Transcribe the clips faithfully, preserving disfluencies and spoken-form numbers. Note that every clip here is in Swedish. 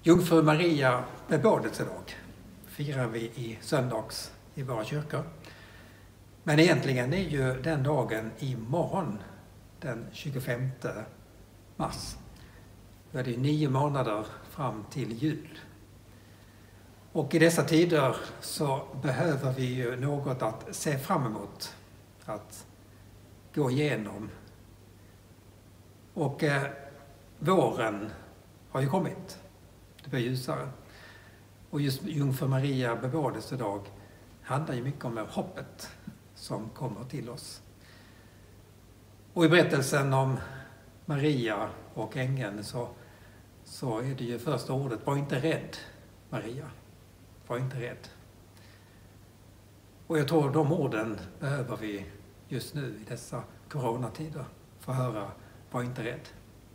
Jungfru Maria bebådelsedag firar vi i söndags i våra kyrkor. Men egentligen är ju den dagen imorgon, den tjugofemte mars. Då är det nio månader fram till jul. Och i dessa tider så behöver vi ju något att se fram emot, att gå igenom. Och eh, våren har ju kommit. Det blir ljusare. Och just Jungfru Maria bebådelsedag handlar ju mycket om hoppet som kommer till oss. Och i berättelsen om Maria och ängeln så, så är det ju första ordet: var inte rädd, Maria. Var inte rädd. Och jag tror de orden behöver vi just nu i dessa coronatider få höra: var inte rädd.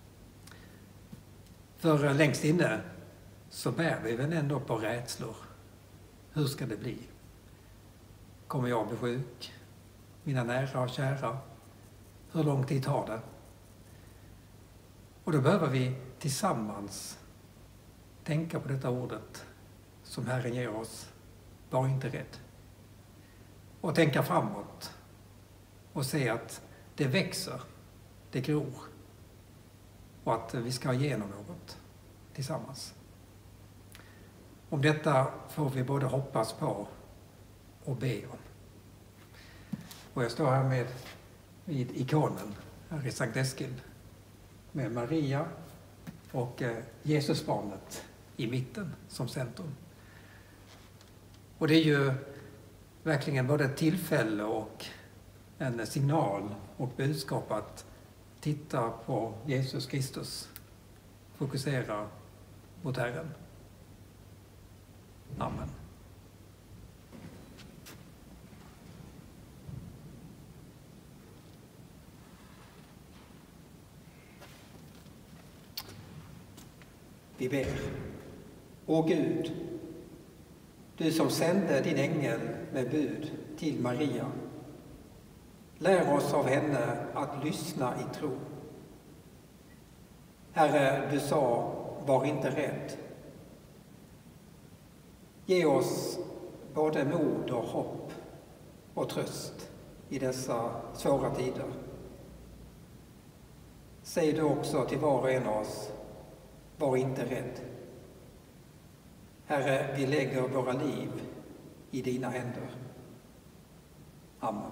För längst inne så bär vi väl ändå på rädslor. Hur ska det bli? Kommer jag bli sjuk? Mina nära och kära? Hur lång tid tar det? Och då behöver vi tillsammans tänka på detta ordet som Herren ger oss: var inte rädd. Och tänka framåt och se att det växer, det gror och att vi ska igenom något tillsammans. Om detta får vi både hoppas på och be om. Och jag står här med vid ikonen här i Sankt Eskil med Maria och Jesusbarnet i mitten som centrum. Och det är ju verkligen både ett tillfälle och en signal och budskap att titta på Jesus Kristus, fokusera mot Herren. Amen. Vi ber. Å Gud, du som sände din ängel med bud till Maria, lär oss av henne att lyssna i tro. Herre, du sa: var inte rädd. Ge oss både mod och hopp och tröst i dessa svåra tider. Säg du också till var och en av oss: var inte rädd. Herre, vi lägger våra liv i dina händer. Amen.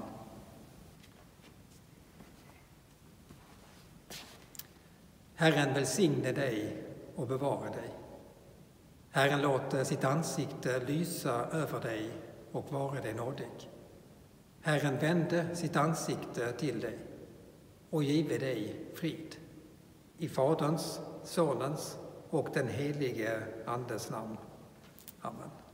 Herren välsigne dig och bevara dig. Herren låter sitt ansikte lysa över dig och vara dig nådig. Herren vände sitt ansikte till dig och give dig frid. I Faderns, Sonens och den helige Andes namn. Amen.